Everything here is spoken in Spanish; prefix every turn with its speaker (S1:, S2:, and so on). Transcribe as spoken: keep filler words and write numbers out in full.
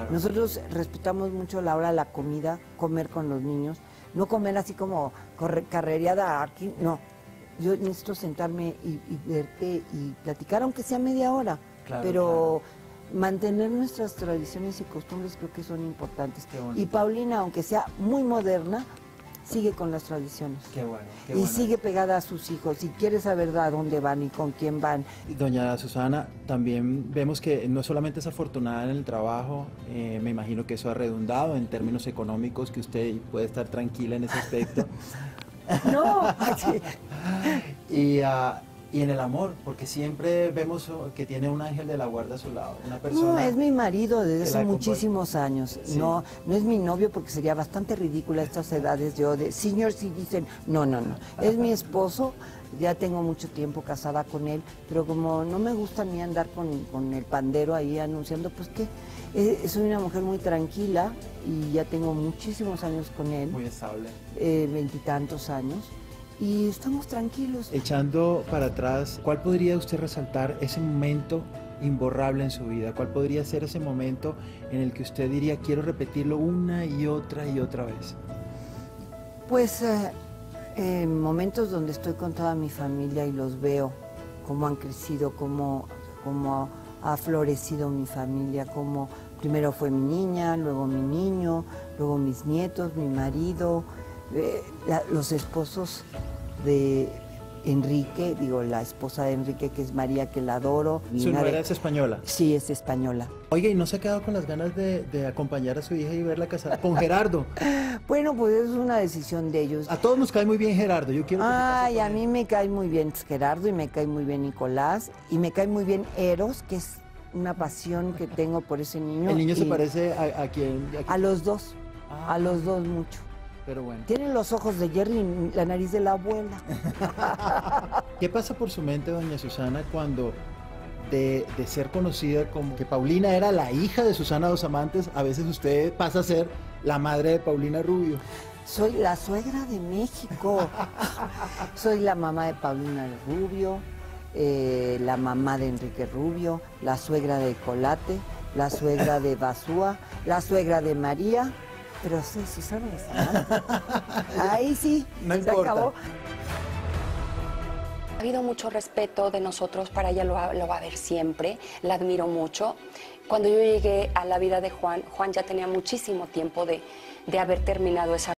S1: Claro.
S2: Nosotros respetamos mucho la hora de la comida, comer con los niños, no comer así como corre, carrereada aquí, no. Yo necesito sentarme y, y verte y platicar, aunque sea media hora,
S1: Claro,
S2: pero claro. mantener nuestras tradiciones y costumbres creo que son importantes. Y Paulina, aunque sea muy moderna, sigue con las tradiciones.
S1: Qué bueno, qué
S2: y
S1: bueno.
S2: sigue pegada a sus hijos y quiere saber a dónde van y con quién van.
S1: Doña Susana, también vemos que no solamente es afortunada en el trabajo, eh, me imagino que eso ha redundado en términos económicos, que usted puede estar tranquila en ese aspecto.
S2: No.
S1: y, uh, y en el amor, porque siempre vemos que tiene un ángel de la guarda a su lado, una persona...
S2: No, es mi marido desde hace muchísimos
S1: acompaña.
S2: años.
S1: Sí.
S2: No, no es mi novio porque sería bastante ridícula a estas edades yo de senior citizen. No, no, no. Es mi esposo, ya tengo mucho tiempo casada con él, pero como no me gusta ni andar con, con el pandero ahí anunciando, pues que eh, soy una mujer muy tranquila y ya tengo muchísimos años con él.
S1: Muy estable.
S2: Veintitantos eh, años. Y estamos tranquilos.
S1: Echando para atrás, ¿cuál podría usted resaltar ese momento imborrable en su vida? ¿Cuál podría ser ese momento en el que usted diría, quiero repetirlo una y otra y otra vez?
S2: Pues eh, eh, momentos donde estoy con toda mi familia y los veo, cómo han crecido, cómo, cómo ha florecido mi familia, cómo primero fue mi niña, luego mi niño, luego mis nietos, mi marido, eh, la, los esposos de Enrique, digo, la esposa de Enrique, que es María, que la adoro.
S1: ¿Su nuera es española?
S2: Sí, es española.
S1: Oiga, ¿y no se ha quedado con las ganas de, de acompañar a su hija y verla casada con Gerardo?
S2: Bueno, pues es una decisión de ellos.
S1: A todos nos cae muy bien Gerardo, yo quiero que
S2: Ay, a mí me cae muy bien Gerardo y me cae muy bien Nicolás y me cae muy bien Eros, que es una pasión que tengo por ese niño.
S1: ¿El niño
S2: y
S1: se parece a, a quién?
S2: A, a los dos,
S1: ah,
S2: a los dos mucho.
S1: Pero bueno.
S2: Tienen los ojos de Jerry y la nariz de la abuela.
S1: ¿Qué pasa por su mente, doña Susana, cuando de, de ser conocida como que Paulina era la hija de Susana Dos Amantes, a veces usted pasa a ser la madre de Paulina Rubio?
S2: Soy la suegra de México. Soy la mamá de Paulina Rubio, eh, la mamá de Enrique Rubio, la suegra de Colate, la suegra de Basúa, la suegra de María. Pero soy Susana Dos Amantes. Ahí sí,
S1: no
S2: se
S1: importa.
S2: acabó.
S3: Ha habido mucho respeto de nosotros para ella, lo va, lo va a ver siempre, la admiro mucho. Cuando yo llegué a la vida de Juan, Juan ya tenía muchísimo tiempo de, de haber terminado esa